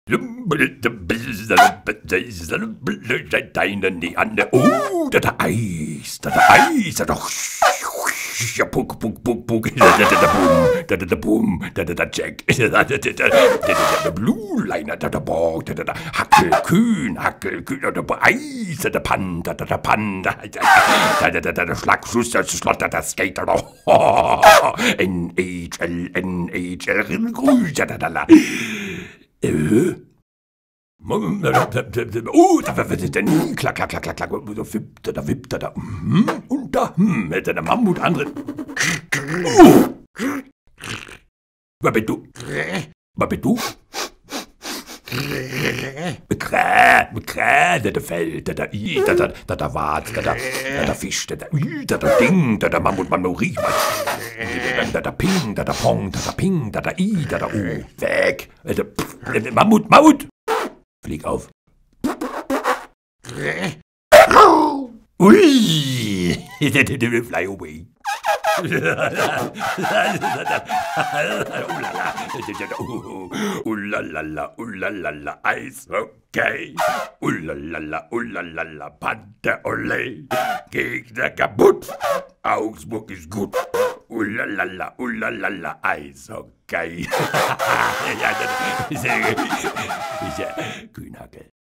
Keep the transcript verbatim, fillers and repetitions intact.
Deine Neander. Oh, da da Eis, da da Eis, da doch. Ja, puck, puck, puck, puck. Da da da boom, da da da boom, da da da Jack. Da da da da Blue Liner, da da Borg, da da da Hackel, Kühn, Hackel, Kühn, da da Eis, da da Pan, da da da Pan, da da da da Schlagschuss, das Schlotter, das Skater. N H L, N H L, Grüß, da da da. Äh? Oh, da wird denn klack, klack, klack, klack, klack, da wippt er, da wippt er, da, und da, hm, hätte der Mammut andere. Was bist du? Was bist du? Bekrä, bekrä, da der Fell, da der I, da der, da der Wart, da der, da der Fisch, da der I, da der Ding, da der Mammut, Mammut, riech mal. Da der Ping, da der Pong, da der Ping, da der I, da der U, weg. Mammut, Mammut. Flieg auf. Ui! Fly away. Ulalala, ulalala, Eis, okay. Ulalala, ulalala, Panther, ole. Gegner kaputt. Augsburg ist gut. Ulalala, ulalala, Eis, okay. Ja, das ist ja Kühnhackel.